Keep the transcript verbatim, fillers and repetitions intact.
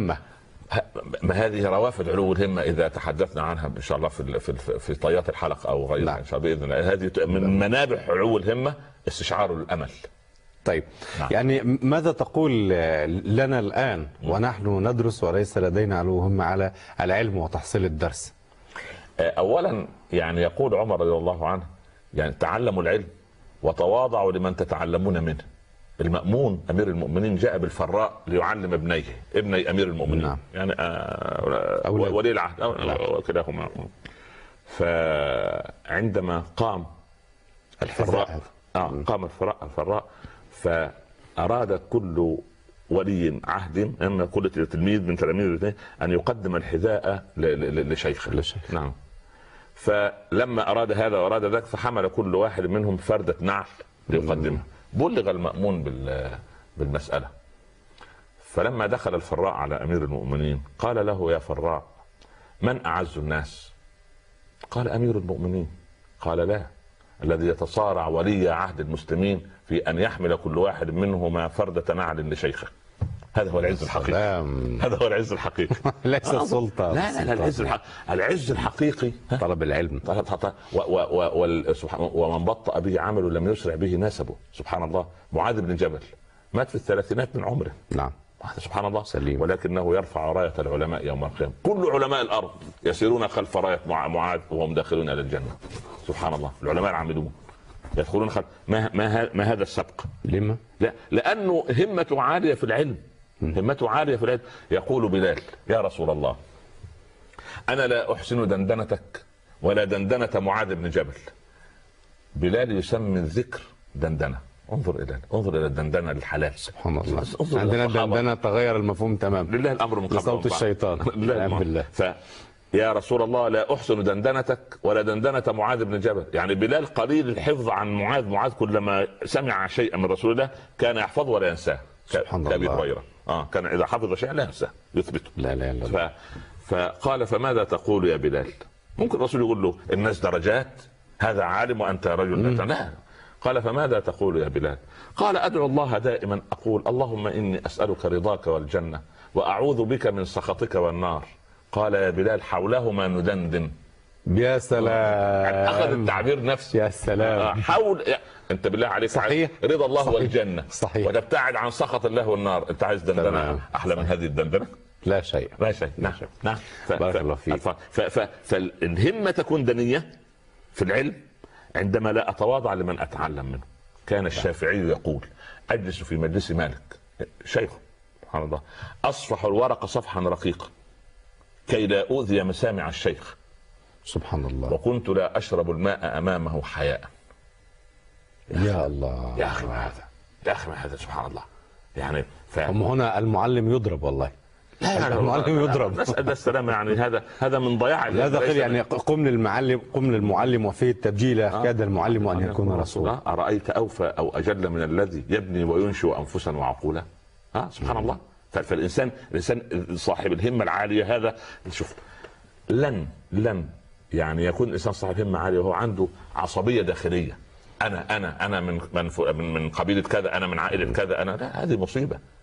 ما هذه روافد علو الهمه اذا تحدثنا عنها ان شاء الله في في في طيات الحلقه او غيرها ان شاء الله باذن الله. هذه من منابع علو الهمه استشعار الامل. طيب نعم. يعني ماذا تقول لنا الان ونحن ندرس وليس لدينا علو همه على العلم وتحصيل الدرس؟ اولا يعني يقول عمر رضي الله عنه يعني تعلموا العلم وتواضعوا لمن تتعلمون منه. المأمون أمير المؤمنين جاء بالفراء ليعلم ابنيه ابني أمير المؤمنين نعم. يعني آه ولي العهد كلاهما. فعندما قام الفراء آه قام الفراء الفراء فأراد كل ولي عهد أن كل تلميذ من تلاميذه أن يقدم الحذاء لشيخه. نعم. فلما أراد هذا وأراد ذاك فحمل كل واحد منهم فردة نعل ليقدمها. بلغ المأمون بالمسألة. فلما دخل الفراء على أمير المؤمنين قال له يا فراء من أعز الناس؟ قال أمير المؤمنين. قال لا، الذي يتصارع ولي عهد المسلمين في أن يحمل كل واحد منهما فردة نعل لشيخه. هذا هو العز الحقيقي. هذا هو العز الحقيقي. ليس السلطة. لا لا لا العز الحقيقي. العز الحقيقي طلب العلم. ومن بطأ به عمله لم يسرع به نسبه. سبحان الله. معاذ بن جبل مات في الثلاثينات من عمره. نعم. سبحان الله. سليم. ولكنه يرفع راية العلماء يوم القيامة. كل علماء الأرض يسيرون خلف راية معاذ وهم داخلون إلى الجنة. سبحان الله. العلماء العاملون يدخلون خلف. ما ما ما هذا السبق؟ لما؟ لا لأنه همته عالية في العلم. همته عالية في العلم. يقول بلال يا رسول الله أنا لا أحسن دندنتك ولا دندنة معاذ بن جبل. بلال يسمي الذكر دندنة. انظر إلى انظر إلى الدندنة للحلال. سبحان الله. عندنا الدندنة تغير المفهوم تماما. لله الأمر من قبل لصوت الشيطان. بالله. ف يا رسول الله لا أحسن دندنتك ولا دندنة معاذ بن جبل. يعني بلال قليل الحفظ عن معاذ. معاذ كلما سمع شيئا من رسول الله كان يحفظه ولا ينساه. سبحان كأبي الله. هريرة اه كان اذا حفظ شيئا لا ينساه يثبته. لا لا لا. ف... فقال فماذا تقول يا بلال؟ ممكن الرسول يقول له الناس درجات، هذا عالم وانت رجل. لا. قال فماذا تقول يا بلال؟ قال ادعو الله دائما اقول اللهم اني اسالك رضاك والجنه واعوذ بك من سخطك والنار. قال يا بلال حولهما ندندن. يا سلام. اخذ التعبير نفسه. يا سلام. حول انت بالله عليك صحيح. رضا الله صحيح. والجنه صحيح. وتبتعد عن سخط الله والنار. انت عايز دندنه احلى من هذه الدندنه؟ لا شيء. لا شيء. نعم نعم. بارك الله فيك. فالهمه تكون دنيه في العلم عندما لا اتواضع لمن اتعلم منه. كان الشافعي يقول اجلس في مجلس مالك شيخه سبحان الله اصفح الورق صفحا رقيقا كي لا اؤذي مسامع الشيخ. سبحان الله. وكنت لا اشرب الماء امامه حياء. يا الله. يا اخي ما هذا يا اخي ما هذا سبحان الله. يعني ف... هنا المعلم يضرب والله. لا لا المعلم يضرب. نسأل السلام. يعني هذا هذا من ضياع هذا قيل يعني قم للمعلم قم للمعلم وفيه التبجيل كاد المعلم ان يكون رسولا. ارايت اوفى او اجل من الذي يبني وينشئ انفسا وعقولا. ها سبحان الله. فالانسان الانسان صاحب الهمه العاليه هذا شوف لن لن يعني يكون الانسان صاحب همه عاليه وهو عنده عصبيه داخليه. انا انا انا من من من قبيله كذا، انا من عائله كذا، انا لا هذه مصيبه.